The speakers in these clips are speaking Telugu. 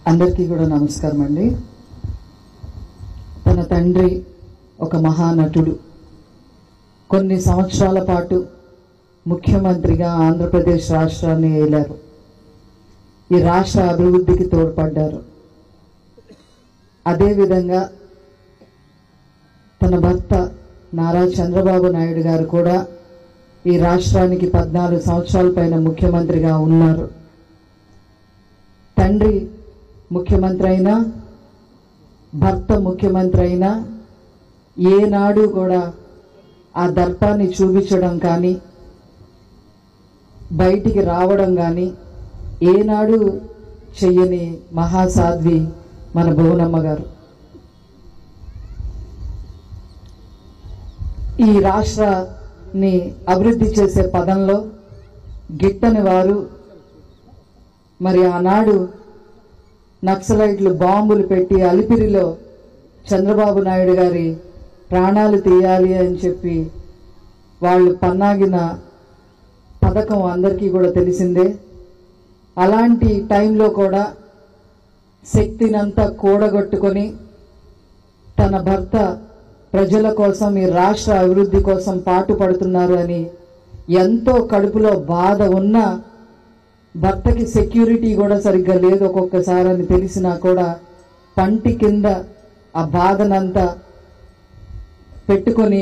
అందరికీ కూడా నమస్కారం అండి. తన తండ్రి ఒక మహానటుడు, కొన్ని సంవత్సరాల పాటు ముఖ్యమంత్రిగా ఆంధ్రప్రదేశ్ రాష్ట్రాన్ని ఏలారు. ఈ రాష్ట్ర అభివృద్ధికి తోడ్పడ్డారు. అదేవిధంగా తన భర్త నారా చంద్రబాబు నాయుడు గారు కూడా ఈ రాష్ట్రానికి 14 సంవత్సరాల పైన ముఖ్యమంత్రిగా ఉన్నారు. తండ్రి ముఖ్యమంత్రి అయినా, భర్త ముఖ్యమంత్రి అయినా ఏనాడు కూడా ఆ దర్పాన్ని చూపించడం కానీ, బయటికి రావడం కానీ ఏనాడు చెయ్యని మహాసాధ్వి మన భువనమ్మ గారు. ఈ రాష్ట్రాన్ని అభివృద్ధి చేసే పదంలో గిట్టని వారు. మరి ఆనాడు నక్సలైట్లు బాంబులు పెట్టి అలిపిరిలో చంద్రబాబు నాయుడు గారి ప్రాణాలు తీయాలి అని చెప్పి వాళ్ళు పన్నాగిన పథకం అందరికీ కూడా తెలిసిందే. అలాంటి టైంలో కూడా శక్తినంతా కూడగొట్టుకొని తన భర్త ప్రజల కోసం, ఈ రాష్ట్ర అభివృద్ధి కోసం పాటుపడుతున్నారు అని ఎంతో కడుపులో బాధ ఉన్న భర్తకి సెక్యూరిటీ కూడా సరిగ్గా లేదు ఒక్కొక్కసారి అని తెలిసినా కూడా పంటి కింద ఆ బాధనంతా పెట్టుకొని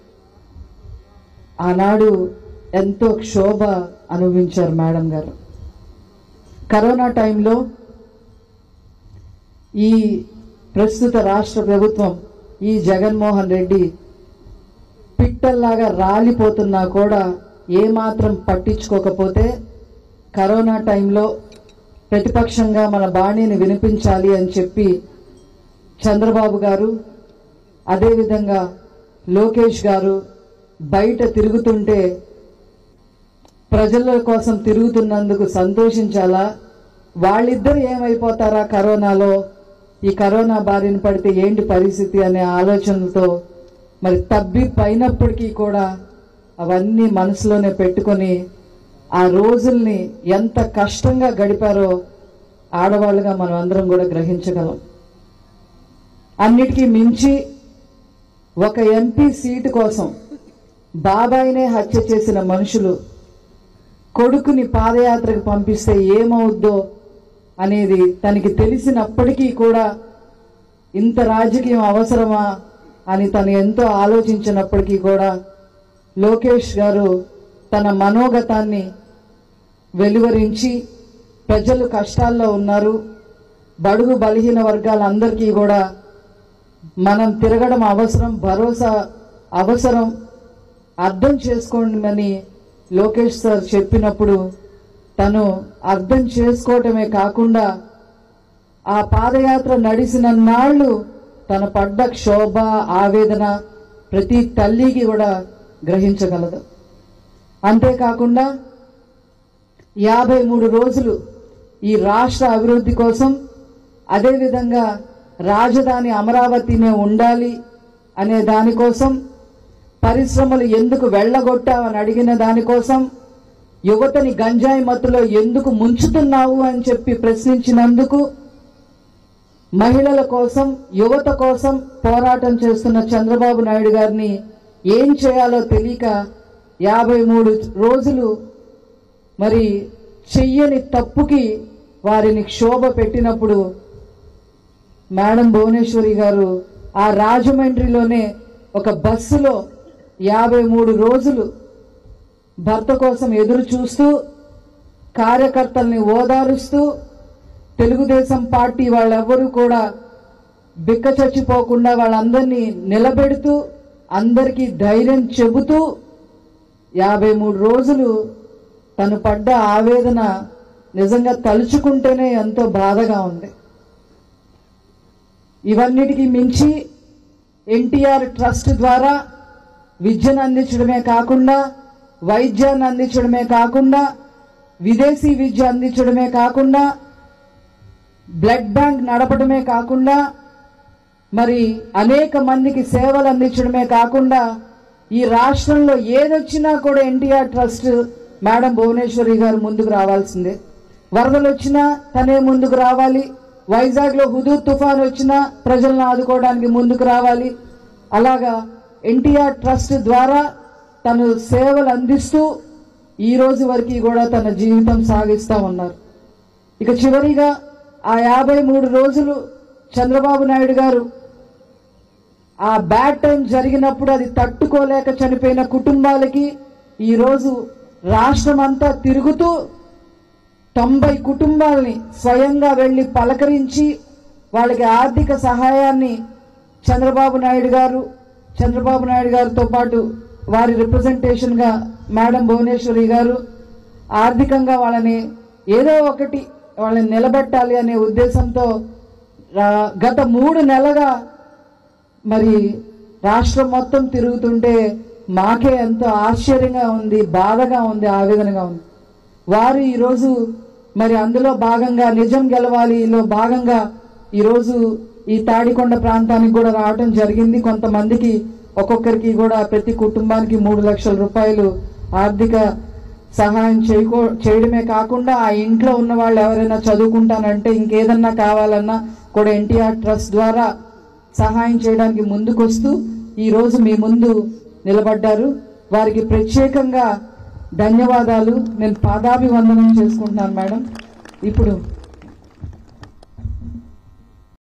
ఆనాడు ఎంతో క్షోభ అనుభవించారు మేడం గారు. కరోనా టైంలో ఈ ప్రస్తుత రాష్ట్ర ప్రభుత్వం, ఈ జగన్మోహన్ రెడ్డి పిట్టల్లాగా రాలిపోతున్నా కూడా ఏమాత్రం పట్టించుకోకపోతే, కరోనా టైంలో ప్రతిపక్షంగా మన బాణీని వినిపించాలి అని చెప్పి చంద్రబాబు గారు, అదేవిధంగా లోకేష్ గారు బయట తిరుగుతుంటే ప్రజల కోసం తిరుగుతున్నందుకు సంతోషించాలా, వాళ్ళిద్దరు ఏమైపోతారా కరోనాలో, ఈ కరోనా బారిన పడితే ఏంటి పరిస్థితి అనే ఆలోచనలతో మరి తబ్బి పైనప్పటికీ కూడా అవన్నీ మనసులోనే పెట్టుకొని ఆ రోజుల్ని ఎంత కష్టంగా గడిపారో ఆడవాళ్ళుగా మనం అందరం కూడా గ్రహించగలం. అన్నిటికీ మించి ఒక ఎంపీ సీటు కోసం బాబాయినే హత్య చేసిన మనుషులు కొడుకుని పాదయాత్రకు పంపిస్తే ఏమవుద్దో అనేది తనకి తెలిసినప్పటికీ కూడా ఇంత రాజకీయం అవసరమా అని తను ఎంతో ఆలోచించినప్పటికీ కూడా లోకేష్ గారు తన మనోగతాన్ని వెలువరించి ప్రజలు కష్టాల్లో ఉన్నారు, బడుగు బలహీన వర్గాలందరికీ కూడా మనం తిరగడం అవసరం, భరోసా అవసరం, అర్థం చేసుకోండి లోకేష్ సార్ చెప్పినప్పుడు తను అర్థం చేసుకోవటమే కాకుండా ఆ పాదయాత్ర నడిచిన నాళ్ళు తన పడ్డ క్షోభ, ఆవేదన ప్రతి తల్లికి కూడా గ్రహించగలదు. అంతేకాకుండా 53 రోజులు ఈ రాష్ట్ర అభివృద్ధి కోసం, అదేవిధంగా రాజధాని అమరావతినే ఉండాలి అనే దానికోసం, పరిశ్రమలు ఎందుకు వెళ్ళగొట్టావని అడిగిన దానికోసం, యువతని గంజాయి మత్తులో ఎందుకు ముంచుతున్నావు అని చెప్పి ప్రశ్నించినందుకు, మహిళల కోసం, యువత కోసం పోరాటం చేస్తున్న చంద్రబాబు నాయుడు గారిని ఏం చేయాలో తెలియక 53 రోజులు మరి చెయ్యని తప్పుకి వారిని క్షోభ పెట్టినప్పుడు మేడం భువనేశ్వరి గారు ఆ రాజమండ్రిలోనే ఒక బస్సులో 53 రోజులు భర్త కోసం ఎదురు చూస్తూ, కార్యకర్తల్ని ఓదారుస్తూ, తెలుగుదేశం పార్టీ వాళ్ళెవ్వరూ కూడా బిక్క చచ్చిపోకుండా వాళ్ళందరినీ నిలబెడుతూ, అందరికీ ధైర్యం చెబుతూ 53 రోజులు తను పడ్డ ఆవేదన నిజంగా తలుచుకుంటేనే ఎంతో బాధగా ఉంది. ఇవన్నిటికీ మించి ఎన్టీఆర్ ట్రస్ట్ ద్వారా విద్యను అందించడమే కాకుండా, వైద్యాన్ని అందించడమే కాకుండా, విదేశీ విద్య అందించడమే కాకుండా, బ్లడ్ బ్యాంక్ నడపడమే కాకుండా, మరి అనేక మందికి సేవలు అందించడమే కాకుండా, ఈ రాష్ట్రంలో ఏదొచ్చినా కూడా ఎన్టీఆర్ ట్రస్ట్ మేడం భువనేశ్వరి గారు ముందుకు రావాల్సిందే. వరదలు వచ్చినా తనే ముందుకు రావాలి, వైజాగ్లో హుదూద్ తుఫాన్ వచ్చినా ప్రజలను ఆదుకోవడానికి ముందుకు రావాలి. అలాగా ఎన్టీఆర్ ట్రస్ట్ ద్వారా తను సేవలు అందిస్తూ ఈ రోజు వరకు కూడా తన జీవితం సాగిస్తూ ఉన్నారు. ఇక చివరిగా ఆ 53 రోజులు చంద్రబాబు నాయుడు గారు ఆ బ్యాడ్ టైం జరిగినప్పుడు అది తట్టుకోలేక చనిపోయిన కుటుంబాలకి ఈరోజు రాష్ట్రం అంతా తిరుగుతూ 90 కుటుంబాలని స్వయంగా వెళ్లి పలకరించి వాళ్ళకి ఆర్థిక సహాయాన్ని చంద్రబాబు నాయుడు గారితో పాటు వారి రిప్రజెంటేషన్ గా మేడం భువనేశ్వరి గారు ఆర్థికంగా వాళ్ళని ఏదో ఒకటి వాళ్ళని నిలబెట్టాలి అనే ఉద్దేశంతో గత 3 నెలలుగా మరి రాష్ట్రం మొత్తం తిరుగుతుంటే మాకే ఎంతో ఆశ్చర్యంగా ఉంది, బాధగా ఉంది, ఆవేదనగా ఉంది. వారు ఈరోజు మరి అందులో భాగంగా నిజం గెలవాలిలో భాగంగా ఈరోజు ఈ తాడికొండ ప్రాంతానికి కూడా రావడం జరిగింది. కొంతమందికి ఒక్కొక్కరికి కూడా ప్రతి కుటుంబానికి 3 లక్షల రూపాయలు ఆర్థిక సహాయం చేయడమే కాకుండా ఆ ఇంట్లో ఉన్న వాళ్ళు ఎవరైనా చదువుకుంటానంటే ఇంకేదన్నా కావాలన్నా కూడా ఎన్టీఆర్ ట్రస్ట్ ద్వారా సహాయం చేయడానికి ముందుకొస్తూ ఈరోజు మీ ముందు నిలబడ్డారు. వారికి ప్రత్యేకంగా ధన్యవాదాలు. నేను పాదాభివందనం చేసుకుంటున్నాను మేడం. ఇప్పుడు